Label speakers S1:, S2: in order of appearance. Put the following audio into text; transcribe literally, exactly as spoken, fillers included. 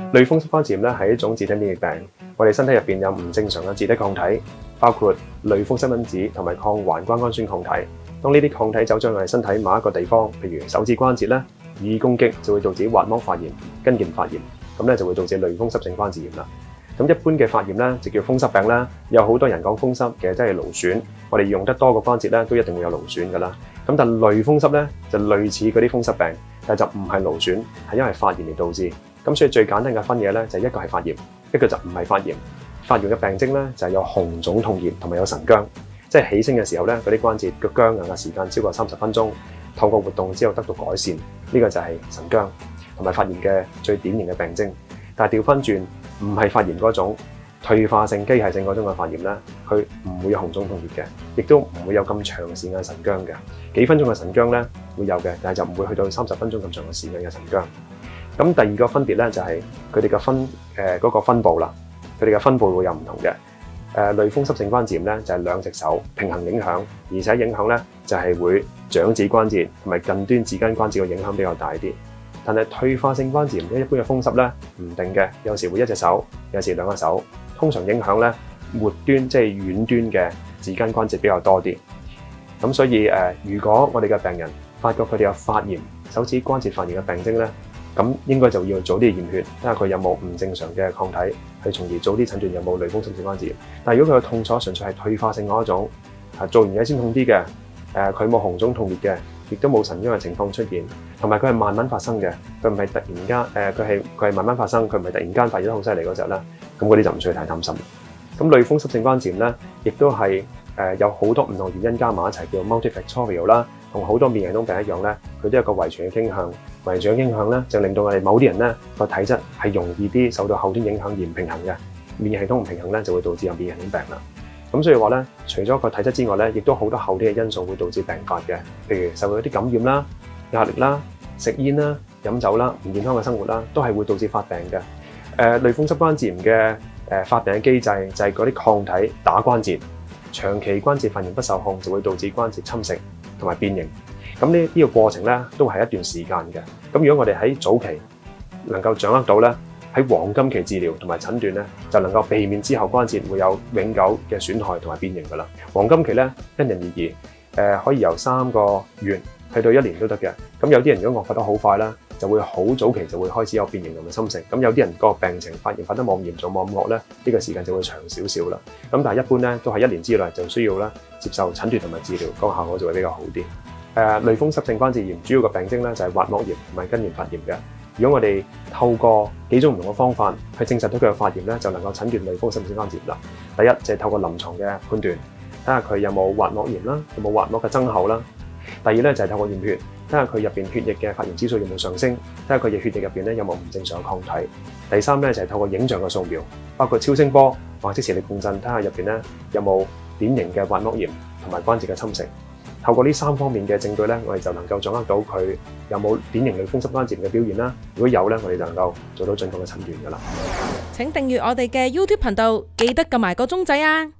S1: 類風濕關節炎咧係一種自體免疫病，我哋身體入邊有唔正常嘅自體抗體，包括類風濕因子同埋抗環關氨酸抗體。當呢啲抗體走咗我哋身體某一個地方，譬如手指關節咧，予以攻擊就會導致滑膜發炎、筋腱發炎，咁咧就會導致類風濕性關節炎啦。咁一般嘅發炎咧就叫風濕病啦。有好多人講風濕，其實真係勞損。我哋用得多個關節咧，都一定會有勞損噶啦。咁但類風濕咧就類似嗰啲風濕病，但就唔係勞損，係因為發炎而導致。咁所以最簡單嘅分野咧就係一個係發炎，一個就唔係發炎。發炎嘅病徵咧就係有紅腫痛熱同埋有神僵，即係起身嘅時候咧嗰啲關節嘅僵硬嘅時間超過三十分鐘，透過活動之後得到改善，呢個就係神僵同埋發炎嘅最典型嘅病徵。但係調翻轉，唔係發炎嗰種退化性機械性嗰種嘅發炎咧，佢唔會有紅腫痛熱嘅，亦都唔會有咁長時間神僵嘅。幾分鐘嘅神僵咧會有嘅，但係就唔會去到三十分鐘咁長嘅時間嘅神僵。咁第二個分別咧就係佢哋嘅分誒嗰個分佈啦，佢哋嘅分佈會有唔同嘅。誒類風濕性關節炎咧就係兩隻手平衡影響，而且影響咧就係會掌指關節同埋近端指根關節嘅影響比較大啲。但係退化性關節炎一般嘅風濕咧唔定嘅，有時會一隻手，有時兩個手，通常影響咧末端即係遠端嘅指根關節比較多啲。咁所以誒、呃，如果我哋嘅病人發覺佢哋有發炎、手指關節發炎嘅病徵咧，咁應該就要早啲驗血，睇下佢有冇唔正常嘅抗體，去從而早啲診斷有冇類風濕性關節炎。但係如果佢嘅痛楚純粹係退化性嗰一種，係做完嘢先痛啲嘅，誒佢冇紅腫痛熱嘅，亦都冇神僵嘅情況出現，同埋佢係慢慢發生嘅，佢唔係突然間誒佢係佢係慢慢發生，佢唔係突然間發現得好犀利嗰隻啦，咁嗰啲就唔需要太擔心。咁類風濕性關節炎咧，亦都係誒有好多唔同原因加埋一齊叫 multifactorial 啦，同好多免疫系統病一樣咧，佢都有個遺傳嘅傾向。遺傳傾向咧，就令到我哋某啲人咧個體質係容易啲受到後天影響而唔平衡嘅，免疫系統唔平衡咧就會導致有免疫系統病啦。咁所以話咧，除咗個體質之外咧，亦都好多後天嘅因素會導致病發嘅，譬如受到一啲感染啦、壓力啦、食煙啦、飲酒啦、唔健康嘅生活啦，都係會導致發病嘅。誒、呃，類風濕關節炎嘅誒、呃、發病嘅機制就係嗰啲抗體打關節，長期關節發炎不受控就會導致關節侵蝕同埋變形。咁呢呢個過程咧都係一段時間嘅。咁如果我哋喺早期能夠掌握到咧，喺黃金期治療同埋診斷咧，就能夠避免之後關節會有永久嘅損害同埋變形噶啦。黃金期咧因人而異，誒、呃、可以由三個月去到一年都得嘅。咁有啲人如果惡化得好快啦，就會好早期就會開始有變形同埋侵蝕。咁有啲人個病情發炎發得冇咁嚴重冇咁惡咧，呢、這個時間就會長少少啦。咁但係一般咧都係一年之內就需要啦接受診斷同埋治療，個效果就會比較好啲。誒、呃、類風濕性關節炎主要嘅病徵咧就係滑膜炎同埋筋腱發炎嘅。如果我哋透過幾種唔同嘅方法去證實到佢嘅發炎咧，就能夠診斷類風濕性關節炎啦。第一就係、是、透過臨床嘅判斷，睇下佢有冇滑膜炎啦，有冇滑膜嘅增厚啦。第二咧就係、是、透過驗血，睇下佢入邊血液嘅發炎指數有冇上升，睇下佢嘅血液入邊咧有冇唔正常嘅抗體。第三咧就係、是、透過影像嘅掃描，包括超聲波或者磁力共振，睇下入邊咧有冇典型嘅滑膜炎同埋關節嘅侵蝕。透過呢三方面嘅證據咧，我哋就能夠掌握到佢有冇典型類風濕關節炎嘅表現啦。如果有咧，我哋就能夠做到準確嘅診斷㗎啦。
S2: 請訂閱我哋嘅 YouTube 頻道，記得撳埋個鐘仔啊！